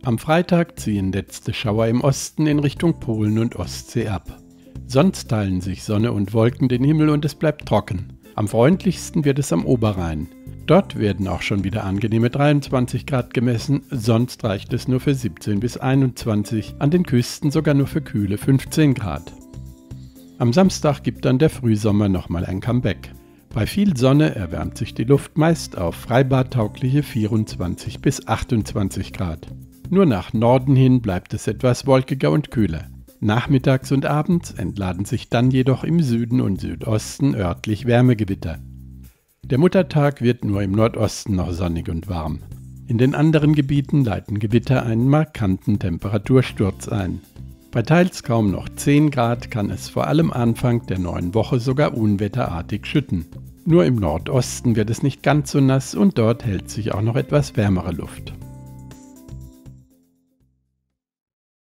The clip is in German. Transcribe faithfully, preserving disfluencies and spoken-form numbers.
Am Freitag ziehen letzte Schauer im Osten in Richtung Polen und Ostsee ab. Sonst teilen sich Sonne und Wolken den Himmel und es bleibt trocken. Am freundlichsten wird es am Oberrhein. Dort werden auch schon wieder angenehme dreiundzwanzig Grad gemessen, sonst reicht es nur für siebzehn bis einundzwanzig, an den Küsten sogar nur für kühle fünfzehn Grad. Am Samstag gibt dann der Frühsommer nochmal ein Comeback. Bei viel Sonne erwärmt sich die Luft meist auf freibadtaugliche vierundzwanzig bis achtundzwanzig Grad. Nur nach Norden hin bleibt es etwas wolkiger und kühler. Nachmittags und abends entladen sich dann jedoch im Süden und Südosten örtlich Wärmegewitter. Der Muttertag wird nur im Nordosten noch sonnig und warm. In den anderen Gebieten leiten Gewitter einen markanten Temperatursturz ein. Bei teils kaum noch zehn Grad kann es vor allem Anfang der neuen Woche sogar unwetterartig schütten. Nur im Nordosten wird es nicht ganz so nass und dort hält sich auch noch etwas wärmere Luft.